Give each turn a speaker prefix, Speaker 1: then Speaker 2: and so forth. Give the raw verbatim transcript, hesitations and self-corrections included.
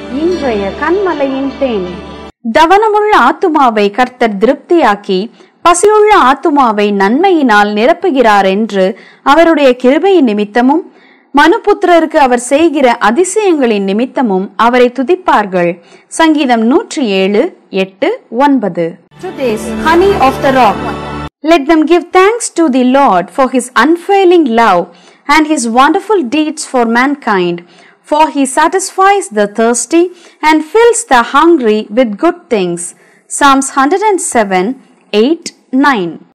Speaker 1: இன்றைய கண்மலையின் தேன். தவனமுள்ள ஆத்துமாவை கர்த்தர் திருப்தியாக்கி பசியுள்ள ஆத்துமாவை நன்மையினால் நிரப்புகிறார் என்று அவருடைய கிருபையின் நிமித்தமும் மனுபுத்திரருக்கு அவர் செய்கிற அதிசயங்களின் நிமித்தமும் அவரை துதிப்பார்கள். சங்கீதம் நூற்றி ஏழு எட்டு ஒன்பது. Today's honey of the rock. Let them give thanks to the Lord for his unfailing love and his wonderful deeds for mankind. For he satisfies the thirsty and fills the hungry with good things. Psalms one hundred seven, eight, nine.